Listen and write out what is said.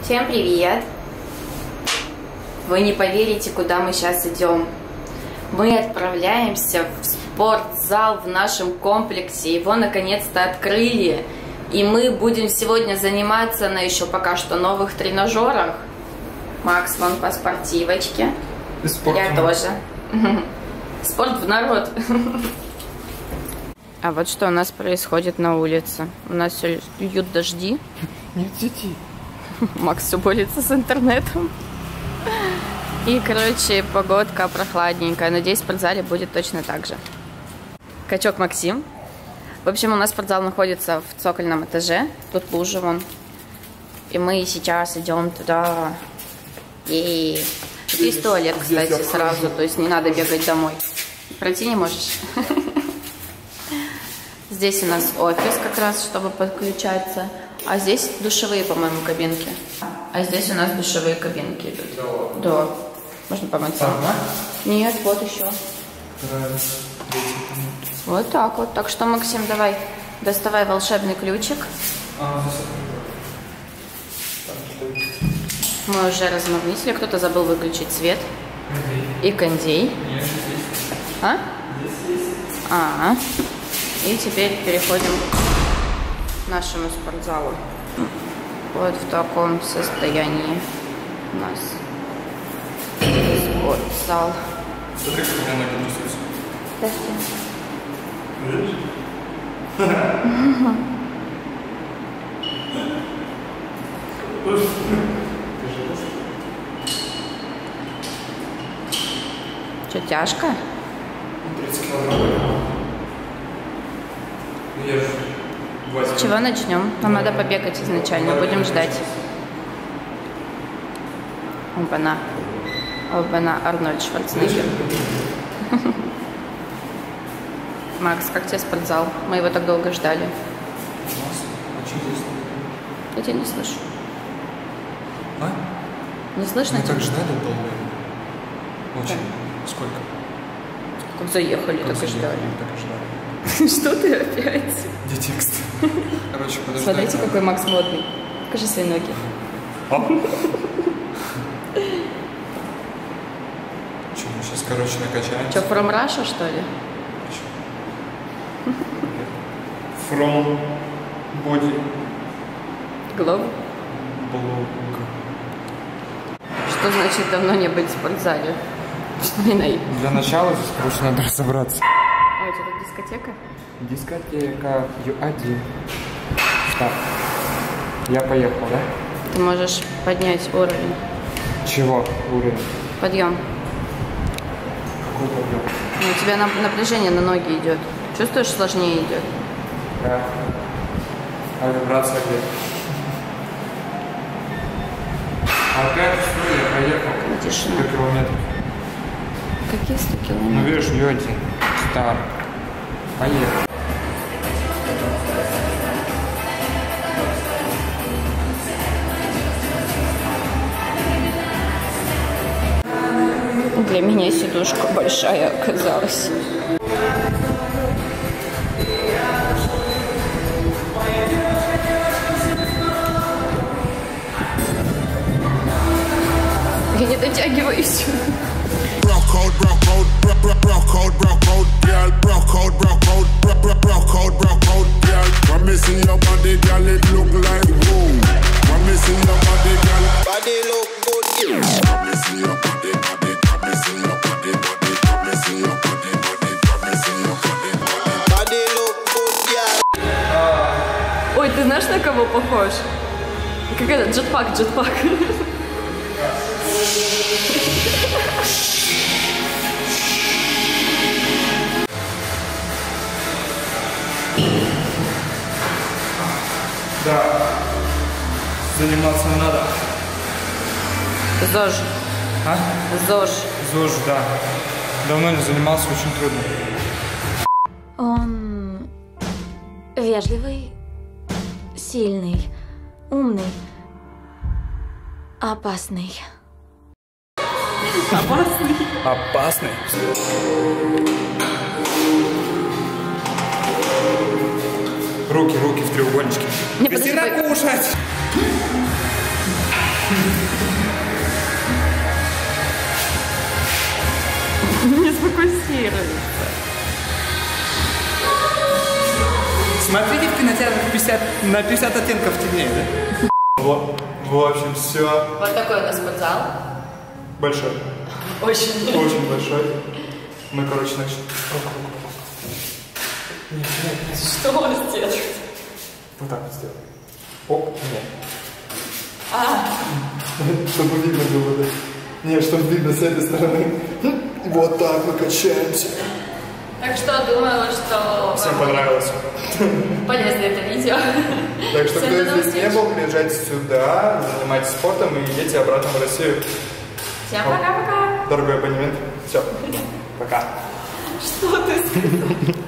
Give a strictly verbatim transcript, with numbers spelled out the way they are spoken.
Всем привет! Вы не поверите, куда мы сейчас идем. Мы отправляемся в спортзал в нашем комплексе. Его наконец-то открыли. И мы будем сегодня заниматься на еще пока что новых тренажерах. Макс вон по спортивочке. Я тоже. Спорт в народ. А вот что у нас происходит на улице. У нас все льют дожди. Нет сети. Макс все борется с интернетом. И, короче, погодка прохладненькая. Надеюсь, в спортзале будет точно так же. Качок Максим. В общем, у нас спортзал находится в цокольном этаже. Тут лужа вон. И мы сейчас идем туда. И тут есть туалет, кстати, сразу. То есть не надо бегать домой. Пройти не можешь. Здесь у нас офис как раз, чтобы подключаться. А здесь душевые, по-моему, кабинки. А здесь у нас душевые кабинки идут. Да. Можно помыться? Ага. Нет, вот еще. Вот так вот. Так что, Максим, давай, доставай волшебный ключик. А, Мы уже размагнитили. Кто-то забыл выключить свет. кондей. И кондей. Нет, здесь. А? Здесь есть. А, -а. И теперь переходим к нашему спортзалу. Вот в таком состоянии у нас спортзал. Смотри, как у меня ноги трясутся. Видишь? Что, тяжко? тридцать килограмм. Ну, я же С чего начнем? Нам надо побегать изначально. Будем ждать. Опа-на. Опа-на. Арнольд Шварценеггер. Макс, как тебе спортзал? Мы его так долго ждали. Я тебя не слышу. А? Не слышно Мы тебя? так ждали долго. Очень. Да. Сколько? Как заехали, Как так и заехали, ждали. так и ждали. Что ты опять? Где текст? Короче, подожди. Смотрите, какой Макс модный. Покажи свои ноги. Оп. Че, мы сейчас, короче, накачаем? Что, From Russia, что ли? From body Глоб? blog. Что значит давно не быть в спортзале? Что не наи? Для начала здесь, короче, надо разобраться. А у тебя тут дискотека? Дискотека ю один. Так. Я поехал, да? Ты можешь поднять уровень. Чего уровень? Подъем. Какой подъем? Ну, у тебя на- напряжение на ноги идет. Чувствуешь, сложнее идет? Да. А вибрация где? Опять все, я поехал. Тишина. сто километров. Какие сто Ну, километров? видишь, ю один. Стар. Поехал. Для меня сидушка большая оказалась. Я не дотягиваюсь. Ой, ты знаешь, на кого похож? Как это? Джетпак, джетпак. Да. Заниматься надо. ЗОЖ. А? ЗОЖ. ЗОЖ, да. Давно не занимался, очень трудно. Он вежливый, сильный, умный, опасный. Опасный. Опасный. Руки, руки в треугольничке. Не, Быстрее подожди, кушать! Не сфокусируется. Смотрите в кинотеатрах пятьдесят, на пятьдесят оттенков темнее, да? Вот, в общем, все. Вот такой у нас спортзал. Большой. Очень. Очень большой. Мы, короче, начали. Что он сделал? Вот так вот сделаем. Оп, нет. А. Чтобы видно было, да? Нет, чтобы видно с этой стороны. Вот так мы качаемся. Так что думаю, что Всем понравилось. полезно это видео. Так что, Всем кто до новых здесь не встреч. был, приезжайте сюда, занимайтесь спортом и едете обратно в Россию. Всем пока-пока. Дорогой абонемент. Все. Пока. Что ты сказал?